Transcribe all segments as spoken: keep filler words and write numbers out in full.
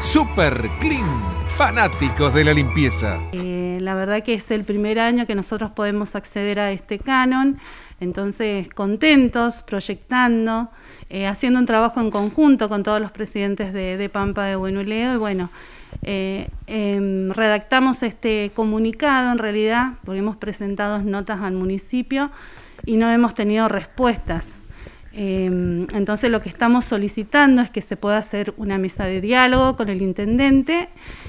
Super Clean, fanáticos de la limpieza. Eh, la verdad que es el primer año que nosotros podemos acceder a este canon, entonces contentos, proyectando, eh, haciendo un trabajo en conjunto con todos los presidentes de, de Pampa de Buen Uleo y bueno, eh, eh, redactamos este comunicado en realidad porque hemos presentado notas al municipio y no hemos tenido respuestas. Eh, entonces lo que estamos solicitando es que se pueda hacer una mesa de diálogo con el intendente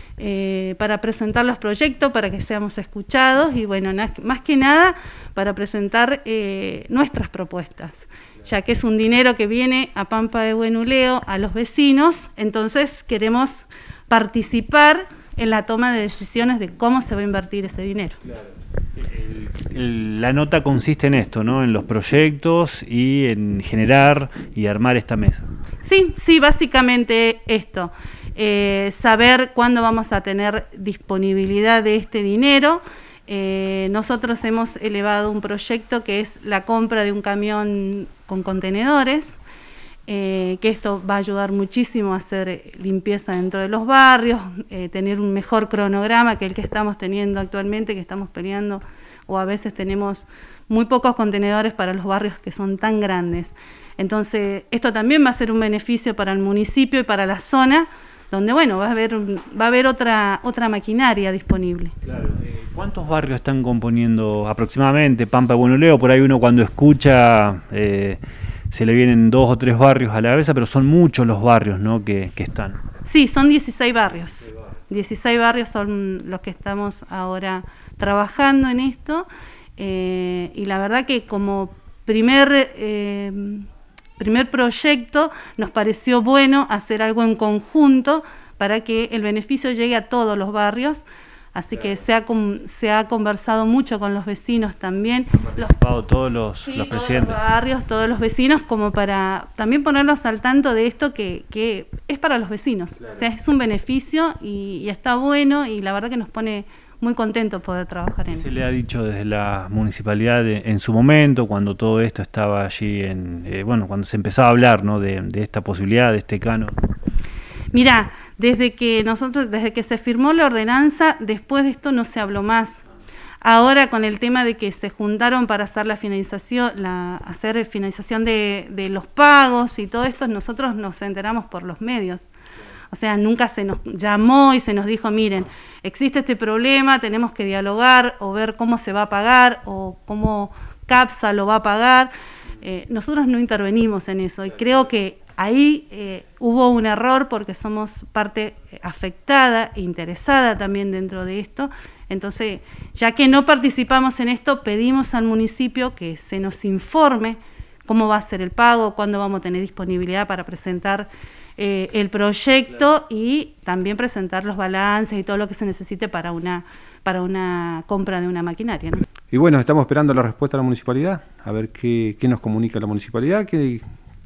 eh, para presentar los proyectos, para que seamos escuchados y bueno, más que nada para presentar eh, nuestras propuestas, ya que es un dinero que viene a Pampa de Buen Uleo, a los vecinos, entonces queremos participar en la toma de decisiones de cómo se va a invertir ese dinero. Claro. El, el, la nota consiste en esto, ¿no? En los proyectos y en generar y armar esta mesa. Sí, sí, básicamente esto. Eh, saber cuándo vamos a tener disponibilidad de este dinero. Eh, nosotros hemos elevado un proyecto que es la compra de un camión con contenedores, eh, que esto va a ayudar muchísimo a hacer limpieza dentro de los barrios, eh, tener un mejor cronograma que el que estamos teniendo actualmente, que estamos peleando, o a veces tenemos muy pocos contenedores para los barrios que son tan grandes. Entonces, esto también va a ser un beneficio para el municipio y para la zona, donde bueno, va a haber, va a haber otra, otra maquinaria disponible. Claro. Eh, ¿Cuántos barrios están componiendo aproximadamente Pampa de Buen Uleo? Por ahí uno cuando escucha eh, se le vienen dos o tres barrios a la cabeza, pero son muchos los barrios, ¿no? que, que están. Sí, son dieciséis barrios. dieciséis barrios son los que estamos ahora trabajando en esto. Eh, y la verdad que como primer... Eh, primer proyecto nos pareció bueno hacer algo en conjunto para que el beneficio llegue a todos los barrios, así que se ha, se ha conversado mucho con los vecinos también. Han participado los, todos los, sí, los todos presidentes. Los barrios, todos los vecinos, como para también ponerlos al tanto de esto que, que es para los vecinos. Claro. O sea, es un beneficio y, y está bueno y la verdad que nos pone muy contento poder trabajar en Se él. le ha dicho desde la municipalidad de, en su momento, cuando todo esto estaba allí, en eh, bueno, cuando se empezaba a hablar, ¿no? de, de esta posibilidad, de este canon. Mirá, desde que nosotros, desde que se firmó la ordenanza, después de esto no se habló más. Ahora con el tema de que se juntaron para hacer la finalización, la, hacer finalización de, de los pagos y todo esto, nosotros nos enteramos por los medios. O sea, nunca se nos llamó y se nos dijo, miren, existe este problema, tenemos que dialogar o ver cómo se va a pagar o cómo CAPSA lo va a pagar. Eh, nosotros no intervenimos en eso y creo que ahí eh, hubo un error porque somos parte afectada e interesada también dentro de esto. Entonces, ya que no participamos en esto, pedimos al municipio que se nos informe cómo va a ser el pago, cuándo vamos a tener disponibilidad para presentar Eh, el proyecto y también presentar los balances y todo lo que se necesite para una, para una compra de una maquinaria, ¿no? Y bueno, estamos esperando la respuesta de la municipalidad, a ver qué, qué nos comunica la municipalidad, que,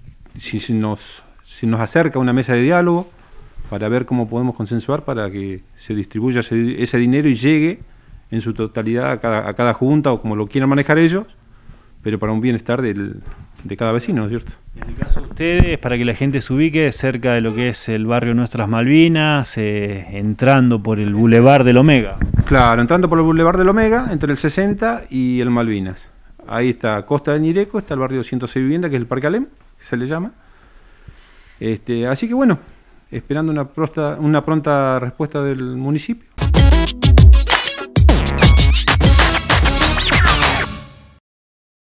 si, si, nos, si nos acerca a una mesa de diálogo para ver cómo podemos consensuar para que se distribuya ese, ese dinero y llegue en su totalidad a cada, a cada junta o como lo quieran manejar ellos, pero para un bienestar del, de cada vecino, ¿no es cierto? En el caso de ustedes, para que la gente se ubique cerca de lo que es el barrio Nuestras Malvinas, eh, entrando por el Boulevard del Omega. Claro, entrando por el Boulevard del Omega, entre el sesenta y el Malvinas. Ahí está Costa de Ñireco, está el barrio ciento seis Vivienda, que es el Parque Alem, que se le llama. Este, así que bueno, esperando una pronta, una pronta respuesta del municipio.